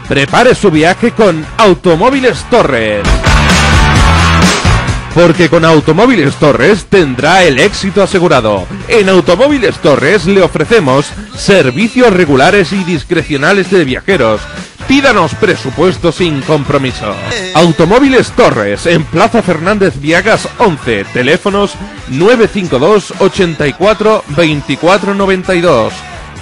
Prepare su viaje con Automóviles Torres. Porque con Automóviles Torres tendrá el éxito asegurado. En Automóviles Torres le ofrecemos servicios regulares y discrecionales de viajeros. Pídanos presupuesto sin compromiso. Automóviles Torres, en Plaza Fernández Viagas 11, teléfonos 952 84 24 92,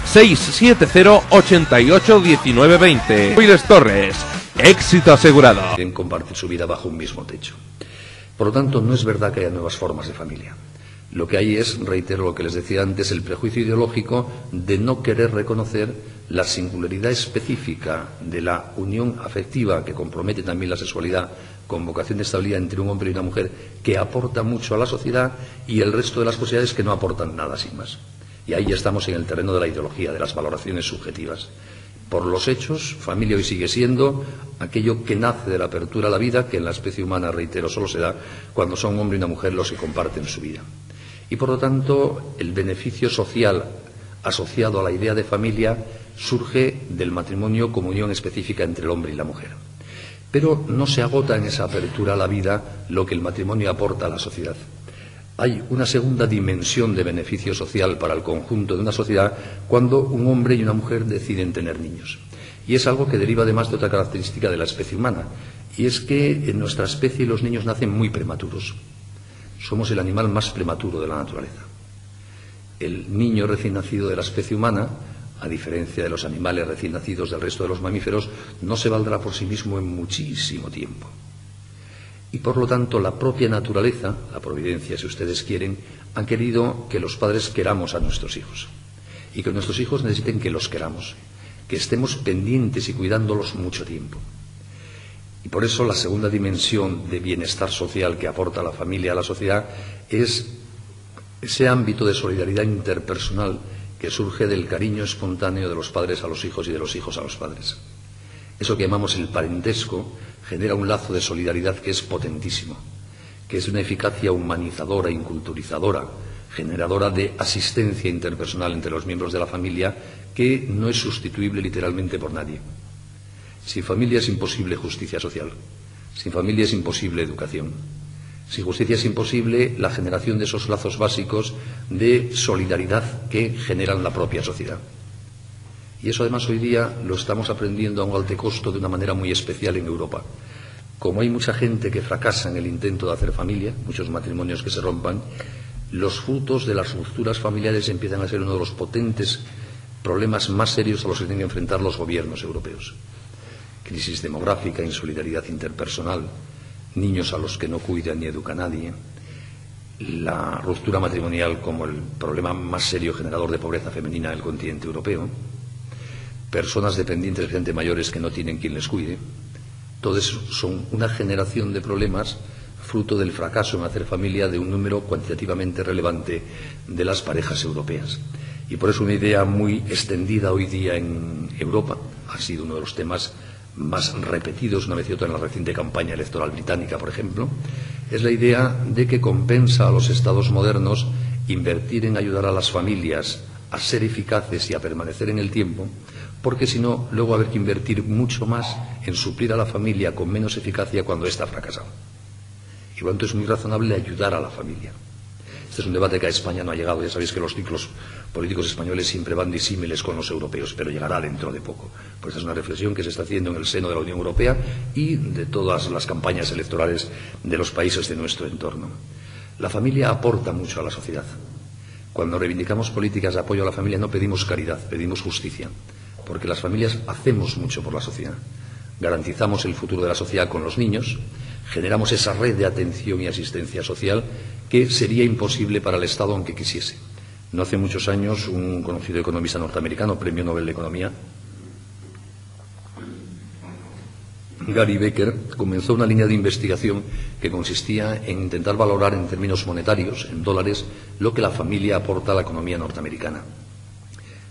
670 88 19 20. Automóviles Torres, éxito asegurado. Quieren compartir su vida bajo un mismo techo. Por lo tanto, no es verdad que haya nuevas formas de familia. Lo que hay es, reitero lo que les decía antes, el prejuicio ideológico de no querer reconocer la singularidad específica de la unión afectiva que compromete también la sexualidad con vocación de estabilidad entre un hombre y una mujer, que aporta mucho a la sociedad, y el resto de las posibilidades que no aportan nada sin más. Y ahí ya estamos en el terreno de la ideología, de las valoraciones subjetivas. Por los hechos, familia hoy sigue siendo aquello que nace de la apertura a la vida, que en la especie humana, reitero, solo se da cuando son un hombre y una mujer los que comparten su vida. Y por lo tanto, el beneficio social asociado a la idea de familia surge del matrimonio como unión específica entre el hombre y la mujer. Pero no se agota en esa apertura a la vida lo que el matrimonio aporta a la sociedad. Hay una segunda dimensión de beneficio social para el conjunto de una sociedad cuando un hombre y una mujer deciden tener niños. Y es algo que deriva además de otra característica de la especie humana, y es que en nuestra especie los niños nacen muy prematuros. Somos el animal más prematuro de la naturaleza. El niño recién nacido de la especie humana, a diferencia de los animales recién nacidos del resto de los mamíferos, no se valdrá por sí mismo en muchísimo tiempo. Y por lo tanto la propia naturaleza, la providencia si ustedes quieren, han querido que los padres queramos a nuestros hijos y que nuestros hijos necesiten que los queramos, que estemos pendientes y cuidándolos mucho tiempo. Y por eso la segunda dimensión de bienestar social que aporta la familia a la sociedad es ese ámbito de solidaridad interpersonal que surge del cariño espontáneo de los padres a los hijos y de los hijos a los padres. Eso que llamamos el parentesco genera un lazo de solidaridad que es potentísimo, que es una eficacia humanizadora, inculturizadora, generadora de asistencia interpersonal entre los miembros de la familia, que no es sustituible literalmente por nadie. Sin familia es imposible justicia social, sin familia es imposible educación, sin justicia es imposible la generación de esos lazos básicos de solidaridad que generan la propia sociedad. Y eso además hoy día lo estamos aprendiendo a un alto costo de una manera muy especial en Europa. Como hay mucha gente que fracasa en el intento de hacer familia, muchos matrimonios que se rompan, los frutos de las rupturas familiares empiezan a ser uno de los potentes problemas más serios a los que tienen que enfrentar los gobiernos europeos. Crisis demográfica, insolidaridad interpersonal, niños a los que no cuida ni educa nadie, la ruptura matrimonial como el problema más serio generador de pobreza femenina del continente europeo, personas dependientes de gente mayores que no tienen quien les cuide. Todo eso son una generación de problemas fruto del fracaso en hacer familia de un número cuantitativamente relevante de las parejas europeas. Y por eso una idea muy extendida hoy día en Europa, ha sido uno de los temas más repetidos una vez y otra en la reciente campaña electoral británica, por ejemplo, es la idea de que compensa a los estados modernos invertir en ayudar a las familias a ser eficaces y a permanecer en el tiempo, porque si no, luego va a haber que invertir mucho más en suplir a la familia con menos eficacia cuando ésta ha fracasado. Y por lo tanto es muy razonable ayudar a la familia. Este es un debate que a España no ha llegado. Ya sabéis que los ciclos políticos españoles siempre van disímiles con los europeos, pero llegará dentro de poco. Pues es una reflexión que se está haciendo en el seno de la Unión Europea y de todas las campañas electorales de los países de nuestro entorno. La familia aporta mucho a la sociedad. Cuando reivindicamos políticas de apoyo a la familia no pedimos caridad, pedimos justicia, porque las familias hacemos mucho por la sociedad. Garantizamos el futuro de la sociedad con los niños, generamos esa red de atención y asistencia social que sería imposible para el Estado aunque quisiese. No hace muchos años un conocido economista norteamericano, premio Nobel de Economía, Gary Becker, comenzó una línea de investigación que consistía en intentar valorar en términos monetarios, en dólares, lo que la familia aporta a la economía norteamericana.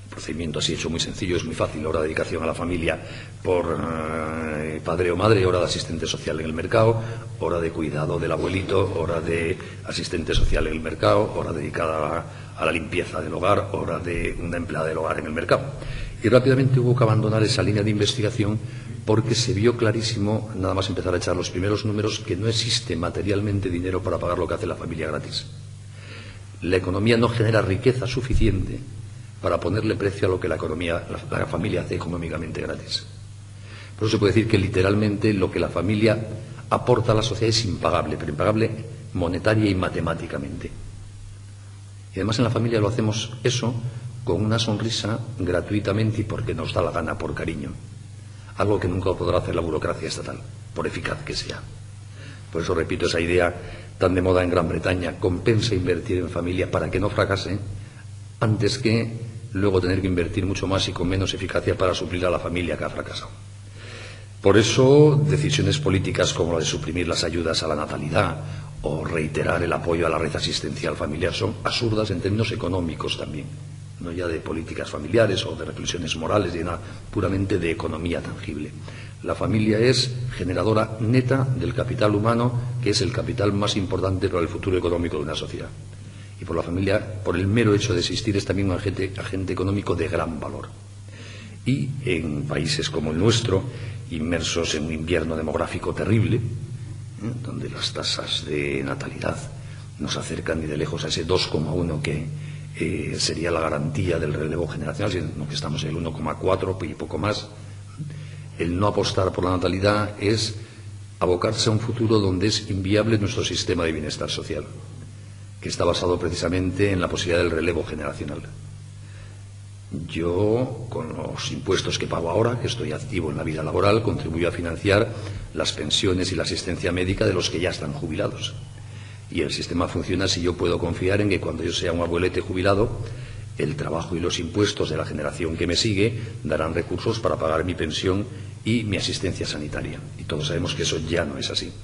procedimiento así hecho muy sencillo, es muy fácil: hora de dedicación a la familia por padre o madre, hora de asistente social en el mercado, hora de cuidado del abuelito, hora de asistente social en el mercado, hora dedicada a la limpieza del hogar, hora de una empleada del hogar en el mercado. Y rápidamente hubo que abandonar esa línea de investigación porque se vio clarísimo, nada más empezar a echar los primeros números, que no existe materialmente dinero para pagar lo que hace la familia gratis. La economía no genera riqueza suficiente para ponerle precio a lo que la familia hace económicamente gratis. Por eso se puede decir que literalmente lo que la familia aporta a la sociedad es impagable, pero impagable monetaria y matemáticamente. Y además en la familia lo hacemos eso con una sonrisa, gratuitamente y porque nos da la gana, por cariño. Algo que nunca podrá hacer la burocracia estatal, por eficaz que sea. Por eso repito esa idea tan de moda en Gran Bretaña: compensa invertir en familia para que no fracase, antes que luego tener que invertir mucho más y con menos eficacia para suplir a la familia que ha fracasado. Por eso, decisiones políticas como la de suprimir las ayudas a la natalidad o reiterar el apoyo a la red asistencial familiar son absurdas en términos económicos también, no ya de políticas familiares o de reflexiones morales, sino puramente de economía tangible. La familia es generadora neta del capital humano, que es el capital más importante para el futuro económico de una sociedad. Y por la familia, por el mero hecho de existir, es también un agente económico de gran valor. Y en países como el nuestro, inmersos en un invierno demográfico terrible, donde las tasas de natalidad nos acercan ni de lejos a ese 2,1 que sería la garantía del relevo generacional, sino que estamos en el 1,4 y poco más. El no apostar por la natalidad es abocarse a un futuro donde es inviable nuestro sistema de bienestar social, que está basado precisamente en la posibilidad del relevo generacional. Yo, con los impuestos que pago ahora, que estoy activo en la vida laboral, contribuyo a financiar las pensiones y la asistencia médica de los que ya están jubilados. Y el sistema funciona si yo puedo confiar en que cuando yo sea un abuelete jubilado, el trabajo y los impuestos de la generación que me sigue darán recursos para pagar mi pensión y mi asistencia sanitaria. Y todos sabemos que eso ya no es así.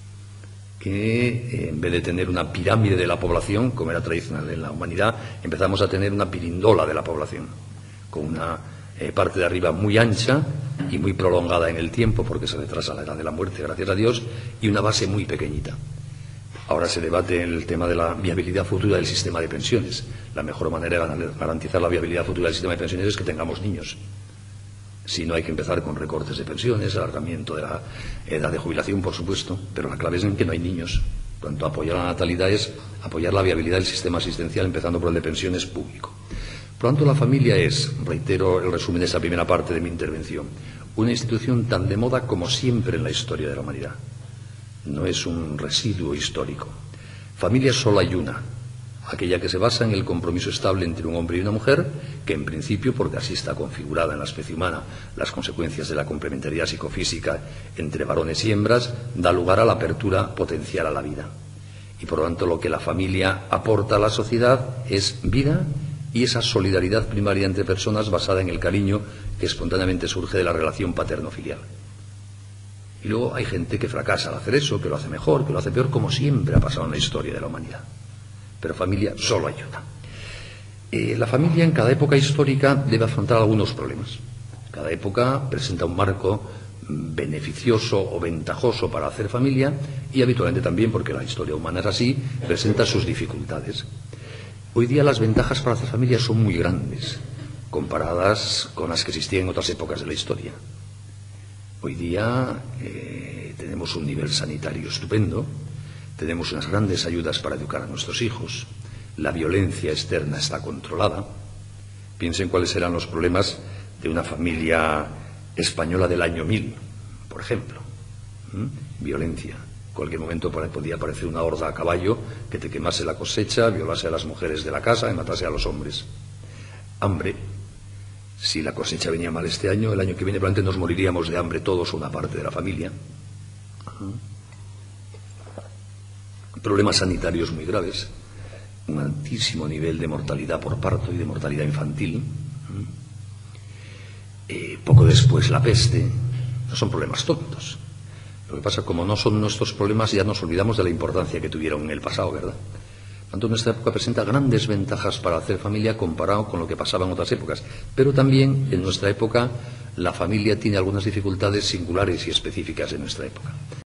Que en vez de tener una pirámide de la población, como era tradicional en la humanidad, empezamos a tener una pirindola de la población, con una parte de arriba muy ancha y muy prolongada en el tiempo, porque se retrasa la edad de la muerte, gracias a Dios, y una base muy pequeñita. Ahora se debate el tema de la viabilidad futura del sistema de pensiones. La mejor manera de garantizar la viabilidad futura del sistema de pensiones es que tengamos niños. Si no, hay que empezar con recortes de pensiones, alargamiento de la edad de jubilación, por supuesto, pero la clave es en que no hay niños. Cuanto apoyar la natalidad es apoyar la viabilidad del sistema asistencial, empezando por el de pensiones público. Por lo tanto, la familia es, reitero el resumen de esa primera parte de mi intervención, una institución tan de moda como siempre en la historia de la humanidad. No es un residuo histórico. Familia solo hay una, aquella que se basa en el compromiso estable entre un hombre y una mujer, que en principio, porque así está configurada en la especie humana las consecuencias de la complementariedad psicofísica entre varones y hembras, da lugar a la apertura potencial a la vida. Y por lo tanto lo que la familia aporta a la sociedad es vida y esa solidaridad primaria entre personas basada en el cariño que espontáneamente surge de la relación paterno-filial. Y luego hay gente que fracasa al hacer eso, que lo hace mejor, que lo hace peor, como siempre ha pasado en la historia de la humanidad. Pero familia solo ayuda. La familia en cada época histórica debe afrontar algunos problemas. Cada época presenta un marco beneficioso o ventajoso para hacer familia y habitualmente también, porque la historia humana es así, presenta sus dificultades. Hoy día las ventajas para hacer familia son muy grandes, comparadas con las que existían en otras épocas de la historia. Hoy día tenemos un nivel sanitario estupendo, tenemos unas grandes ayudas para educar a nuestros hijos, la violencia externa está controlada. Piensen cuáles eran los problemas de una familia española del año 1000, por ejemplo. Violencia. En cualquier momento podía aparecer una horda a caballo que te quemase la cosecha, violase a las mujeres de la casa y matase a los hombres. Hambre. Si la cosecha venía mal este año, el año que viene probablemente nos moriríamos de hambre todos o una parte de la familia. Problemas sanitarios muy graves, un altísimo nivel de mortalidad por parto y de mortalidad infantil. Poco después la peste. No son problemas tontos. Lo que pasa, como no son nuestros problemas, ya nos olvidamos de la importancia que tuvieron en el pasado, ¿verdad? Tanto nuestra época presenta grandes ventajas para hacer familia comparado con lo que pasaba en otras épocas. Pero también en nuestra época la familia tiene algunas dificultades singulares y específicas en nuestra época.